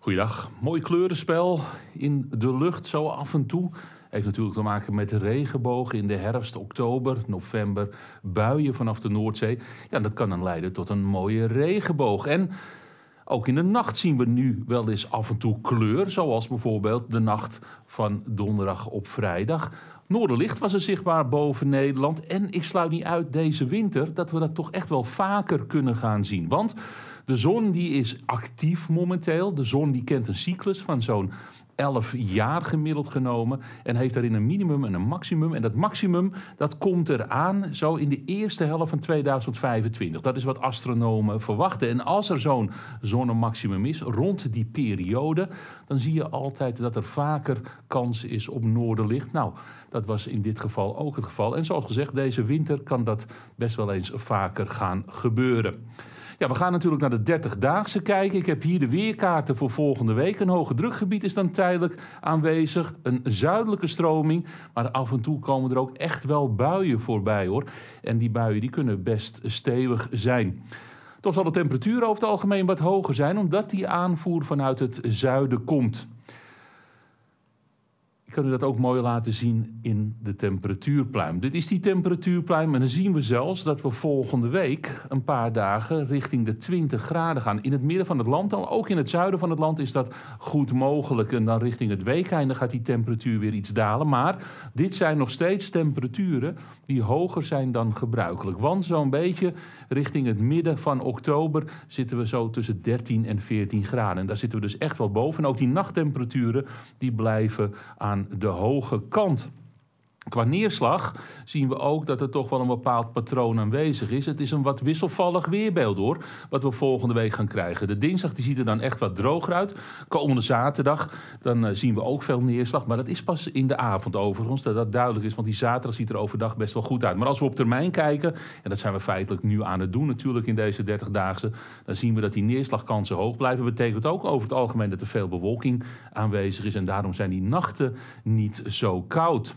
Goeiedag. Mooi kleurenspel in de lucht zo af en toe. Heeft natuurlijk te maken met de regenbogen in de herfst, oktober, november. Buien vanaf de Noordzee. Ja, dat kan dan leiden tot een mooie regenboog. En ook in de nacht zien we nu wel eens af en toe kleur. Zoals bijvoorbeeld de nacht van donderdag op vrijdag. Noorderlicht was er zichtbaar boven Nederland. En ik sluit niet uit deze winter dat we dat toch echt wel vaker kunnen gaan zien. Want de zon die is actief momenteel. De zon die kent een cyclus van zo'n 11 jaar gemiddeld genomen. En heeft daarin een minimum en een maximum. En dat maximum dat komt eraan zo in de eerste helft van 2025. Dat is wat astronomen verwachten. En als er zo'n zonnemaximum is rond die periode, dan zie je altijd dat er vaker kans is op noorderlicht. Nou, dat was in dit geval ook het geval. En zoals gezegd, deze winter kan dat best wel eens vaker gaan gebeuren. Ja, we gaan natuurlijk naar de 30-daagse kijken. Ik heb hier de weerkaarten voor volgende week. Een hoge drukgebied is dan tijdelijk aanwezig. Een zuidelijke stroming. Maar af en toe komen er ook echt wel buien voorbij, hoor. En die buien die kunnen best stevig zijn. Toch zal de temperatuur over het algemeen wat hoger zijn, omdat die aanvoer vanuit het zuiden komt. Ik kan u dat ook mooi laten zien in de temperatuurpluim. Dit is die temperatuurpluim en dan zien we zelfs dat we volgende week een paar dagen richting de 20 graden gaan. In het midden van het land, dan ook in het zuiden van het land is dat goed mogelijk. En dan richting het weekeinde gaat die temperatuur weer iets dalen. Maar dit zijn nog steeds temperaturen die hoger zijn dan gebruikelijk. Want zo'n beetje richting het midden van oktober zitten we zo tussen 13 en 14 graden. En daar zitten we dus echt wel boven. En ook die nachttemperaturen die blijven aan de hoge kant. Qua neerslag zien we ook dat er toch wel een bepaald patroon aanwezig is. Het is een wat wisselvallig weerbeeld, hoor, wat we volgende week gaan krijgen. De dinsdag die ziet er dan echt wat droger uit. Komende zaterdag dan zien we ook veel neerslag. Maar dat is pas in de avond overigens, dat dat duidelijk is. Want die zaterdag ziet er overdag best wel goed uit. Maar als we op termijn kijken, en dat zijn we feitelijk nu aan het doen natuurlijk in deze 30-daagse... dan zien we dat die neerslagkansen hoog blijven. Dat betekent ook over het algemeen dat er veel bewolking aanwezig is. En daarom zijn die nachten niet zo koud.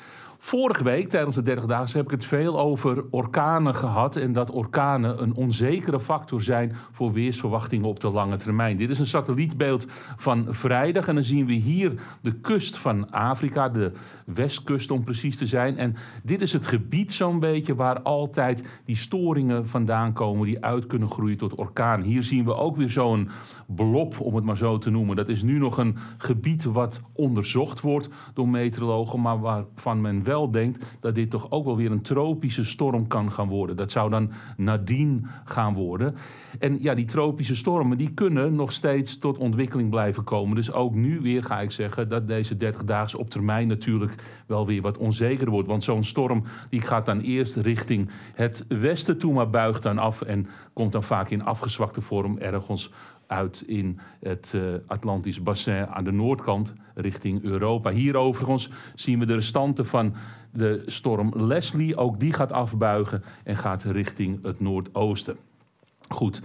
Vorige week, tijdens de 30-daagse, heb ik het veel over orkanen gehad. En dat orkanen een onzekere factor zijn voor weersverwachtingen op de lange termijn. Dit is een satellietbeeld van vrijdag. En dan zien we hier de kust van Afrika, de westkust om precies te zijn. En dit is het gebied zo'n beetje waar altijd die storingen vandaan komen die uit kunnen groeien tot orkaan. Hier zien we ook weer zo'n blob, om het maar zo te noemen. Dat is nu nog een gebied wat onderzocht wordt door meteorologen, maar waarvan men wel denkt dat dit toch ook wel weer een tropische storm kan gaan worden. Dat zou dan Nadine gaan worden. En ja, die tropische stormen die kunnen nog steeds tot ontwikkeling blijven komen. Dus ook nu weer ga ik zeggen dat deze 30-daagse op termijn natuurlijk wel weer wat onzeker wordt. Want zo'n storm die gaat dan eerst richting het westen toe, maar buigt dan af en komt dan vaak in afgezwakte vorm ergens uit in het Atlantisch bassin aan de noordkant richting Europa. Hier overigens zien we de restanten van de storm Leslie. Ook die gaat afbuigen en gaat richting het noordoosten. Goed.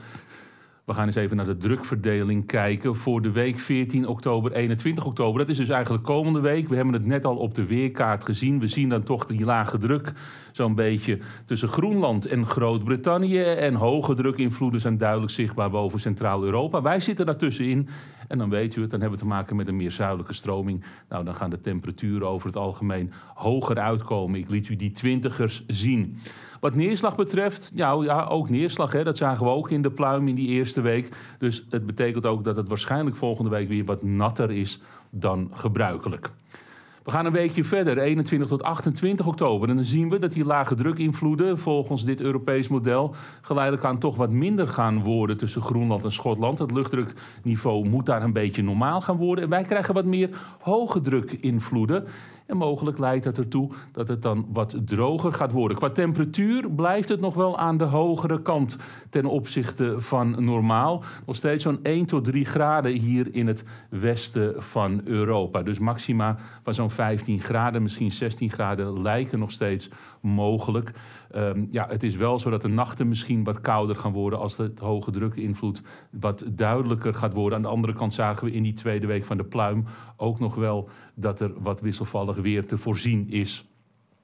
We gaan eens even naar de drukverdeling kijken voor de week 14 oktober, 21 oktober. Dat is dus eigenlijk komende week. We hebben het net al op de weerkaart gezien. We zien dan toch die lage druk zo'n beetje tussen Groenland en Groot-Brittannië. En hoge drukinvloeden zijn duidelijk zichtbaar boven Centraal-Europa. Wij zitten daartussenin. En dan weet u het, dan hebben we te maken met een meer zuidelijke stroming. Nou, dan gaan de temperaturen over het algemeen hoger uitkomen. Ik liet u die 20ers zien. Wat neerslag betreft, nou ja, ook neerslag, hè, dat zagen we ook in de pluim in die eerste week. Dus het betekent ook dat het waarschijnlijk volgende week weer wat natter is dan gebruikelijk. We gaan een weekje verder, 21 tot 28 oktober. En dan zien we dat die lage drukinvloeden volgens dit Europees model geleidelijk aan toch wat minder gaan worden tussen Groenland en Schotland. Het luchtdrukniveau moet daar een beetje normaal gaan worden. En wij krijgen wat meer hoge drukinvloeden. En mogelijk leidt dat ertoe dat het dan wat droger gaat worden. Qua temperatuur blijft het nog wel aan de hogere kant ten opzichte van normaal. Nog steeds zo'n 1 tot 3 graden hier in het westen van Europa. Dus maxima van zo'n 15 graden, misschien 16 graden lijken nog steeds mogelijk. Ja, het is wel zo dat de nachten misschien wat kouder gaan worden als het hoge drukinvloed wat duidelijker gaat worden. Aan de andere kant zagen we in die tweede week van de pluim ook nog wel dat er wat wisselvallig weer te voorzien is.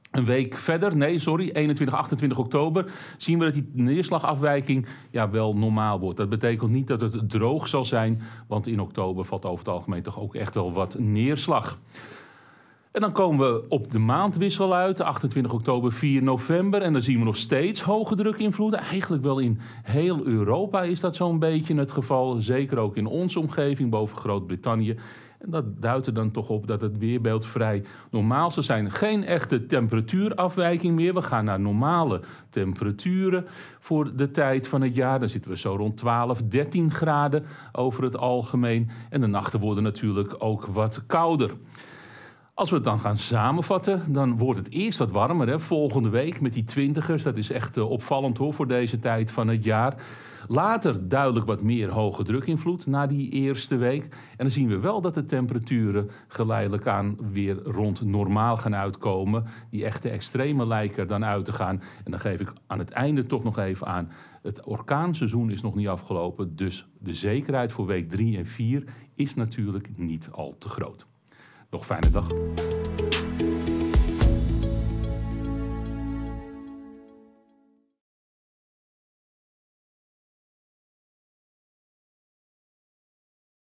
Een week verder, 21, 28 oktober, zien we dat die neerslagafwijking wel normaal wordt. Dat betekent niet dat het droog zal zijn, want in oktober valt over het algemeen toch ook echt wel wat neerslag. En dan komen we op de maandwissel uit, 28 oktober, 4 november. En dan zien we nog steeds hoge drukinvloeden. Eigenlijk wel in heel Europa is dat zo'n beetje het geval. Zeker ook in onze omgeving, boven Groot-Brittannië. En dat duidt er dan toch op dat het weerbeeld vrij normaal zal zijn. Geen echte temperatuurafwijking meer. We gaan naar normale temperaturen voor de tijd van het jaar. Dan zitten we zo rond 12, 13 graden over het algemeen. En de nachten worden natuurlijk ook wat kouder. Als we het dan gaan samenvatten, dan wordt het eerst wat warmer. Hè? Volgende week met die 20ers, dat is echt opvallend hoor voor deze tijd van het jaar. Later duidelijk wat meer hoge drukinvloed na die eerste week. En dan zien we wel dat de temperaturen geleidelijk aan weer rond normaal gaan uitkomen. Die echte extreme lijken er dan uit te gaan. En dan geef ik aan het einde toch nog even aan. Het orkaanseizoen is nog niet afgelopen. Dus de zekerheid voor week 3 en 4 is natuurlijk niet al te groot. Nog fijne dag.